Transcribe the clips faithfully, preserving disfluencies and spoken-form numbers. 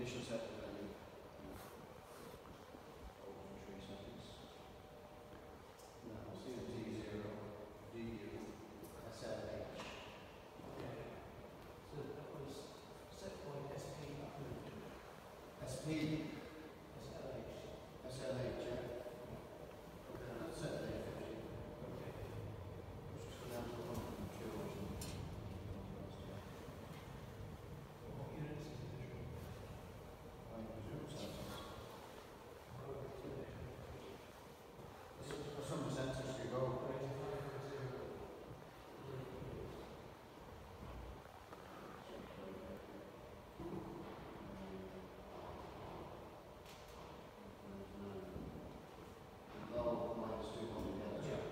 initial setting value. Over three seconds. Now, C T zero, D U, S L H. Okay. So that was set point S P approved. S P. S L H. S L H, yeah. Okay, that's set at eight fifty. Okay. Let's just go down to one hundred kills. What units is it measuring? I presume sensors. For some sensors you go. Low minus two hundred. Yeah.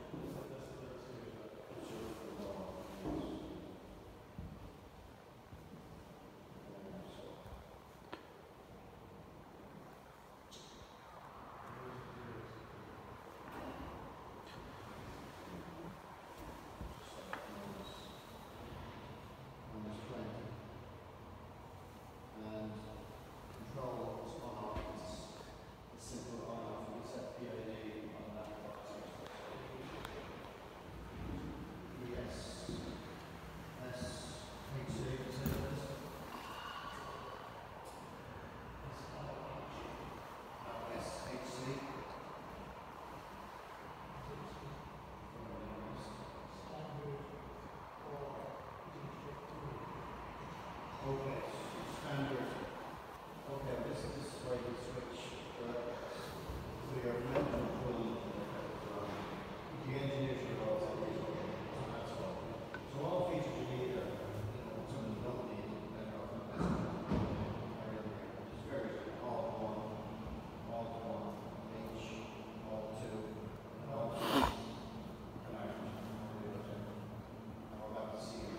And control is on off, it's simple on off, you set P I D on that box. Yes. S H C, is it this? S H C. Okay, standard. Okay, this is where you switch uh, to your mental tool. The engineer should also be so that's all. So all features you need are, you know, some you don't need, and are it's very all one, all one, H, all two, all three, and Ireland. All about the C M T.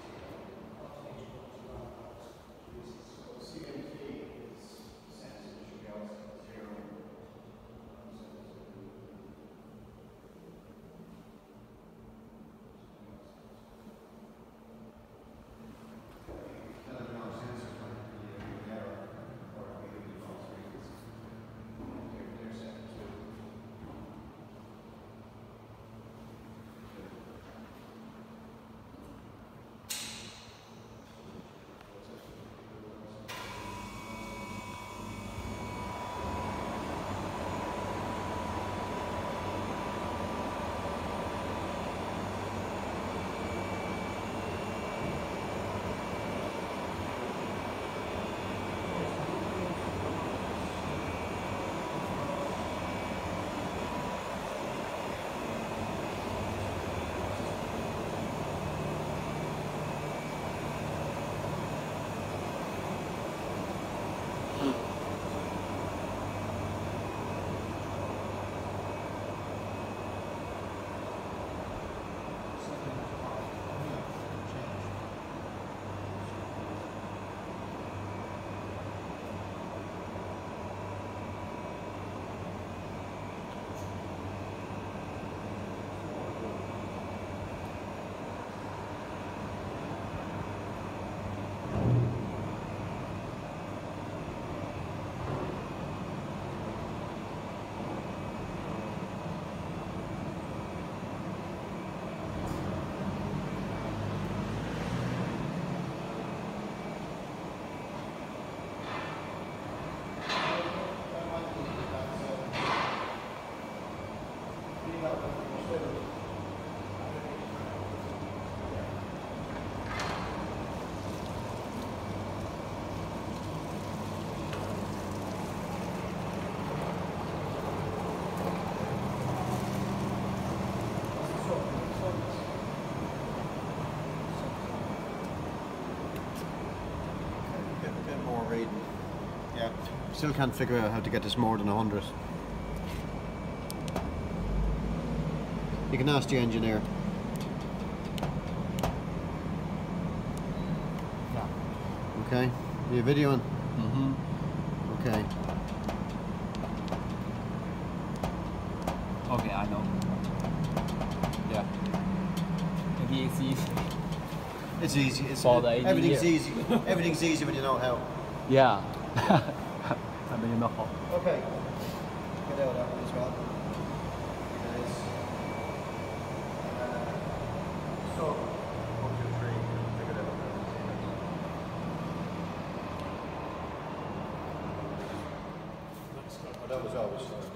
C M T is sense, it should be out at zero. Yeah, still can't figure out how to get this more than a hundred. You can ask the engineer. Yeah. Okay, are you videoing? Mm-hmm. Okay. Okay, I know. Yeah. Maybe it's easy. It's easy. It's For the everything's engineer. easy. Everything's easy when you know how. Yeah. and then you knock off. Okay. Get out that one as well. There it is. Uh, so, one, two, three, take it out. That's got Oh, that was always.